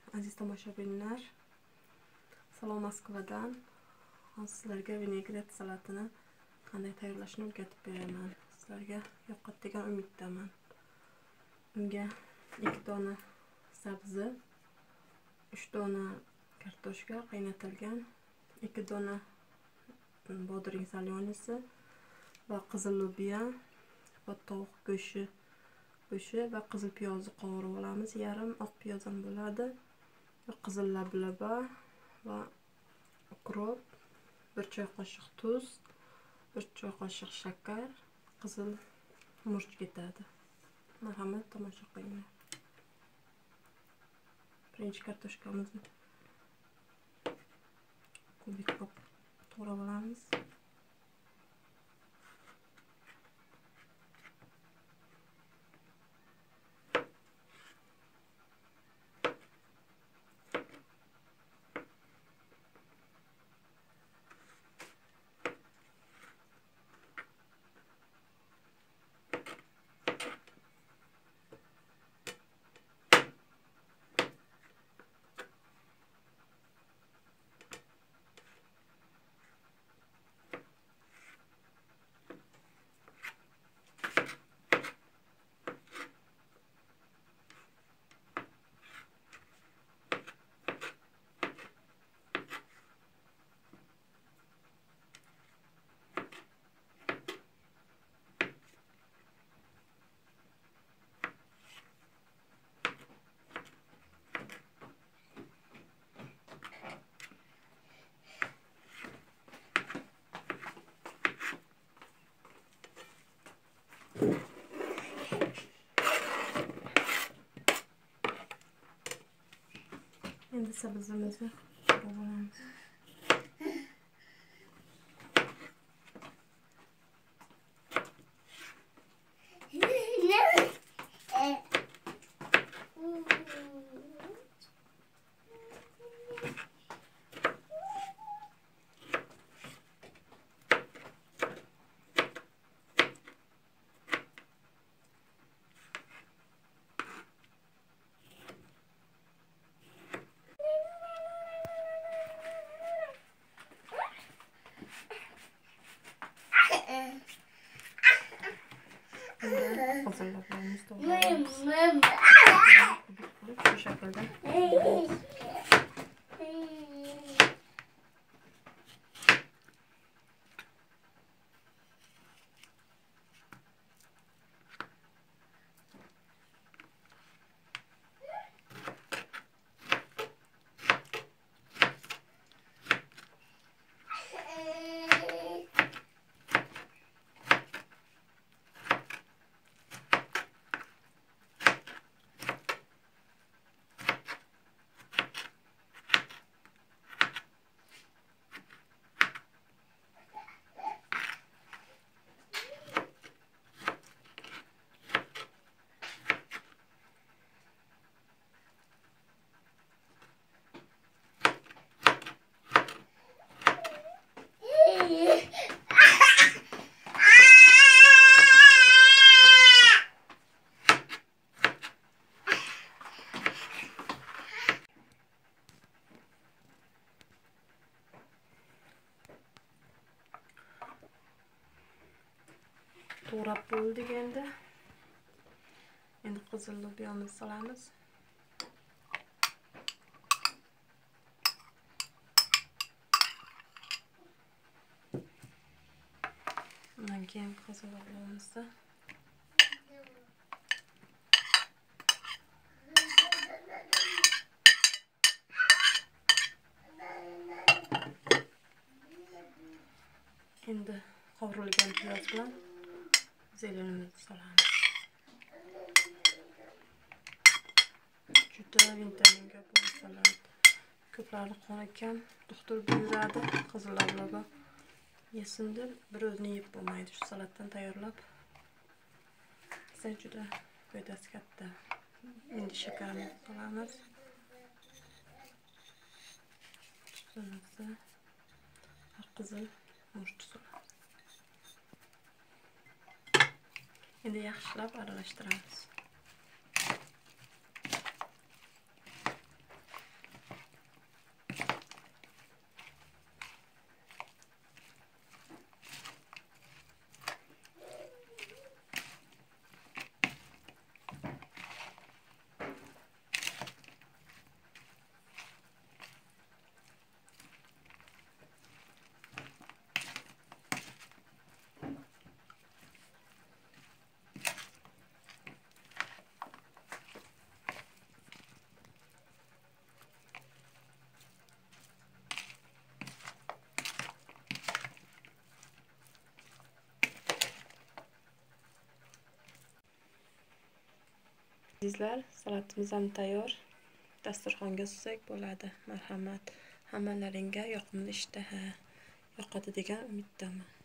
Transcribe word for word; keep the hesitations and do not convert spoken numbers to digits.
Aziz tomoshabinlar, Salom Moskvadan sizlarga vinegret salatini qanday tayyorlashni o'rgatib beraman. Sizlarga yoqqan degan umiddaman. Unga ikki dona sabzi, uch dona kartoshka qaynatilgan, ikki dona bodring solyonisi va qizil lobiya va tovuq go'shti go'shti va qizil piyozni qovurib olamiz. Yarim oq piyoz ham bo'ladi. Qizil lablaba va ukrop, bir choy qoshiq tuz, bir choy qoshiq shakar, qizil murch ketadi. Marhamat, tomosha qilinglar. Birinchi kartoshkamizni kubik qilib to'g'rab olamiz. Endi sabzimizni qo'yib olamiz. Hazırlıklarımızı dolduralım. Bu şekilde. To'g'rab bo'ldik endi. Endi qizil lobiyamizni solamiz. Undan keyin qizil lobiyamizni endi qovurilgan piyoz bilan zelenimizni solamiz. Juda vitaminga boy salat. Ko'plari qon ekan, doktor buyuradi, qizil lablaba yesin deb, bir o'zini yeb bo'lmaydi. Shu salatdan tayyorlab sen juda foydasi katta. Endi shakarni solamiz. Tuzimizni va qizil murch solamiz. Endi yaxshilab aralashtiramiz. azizlar, salatimiz ham tayyor. Dasturxonga suzsak bo'ladi. Marhamat. Hammalaringga yoqimli ishtaha yoqadi degan umiddaman.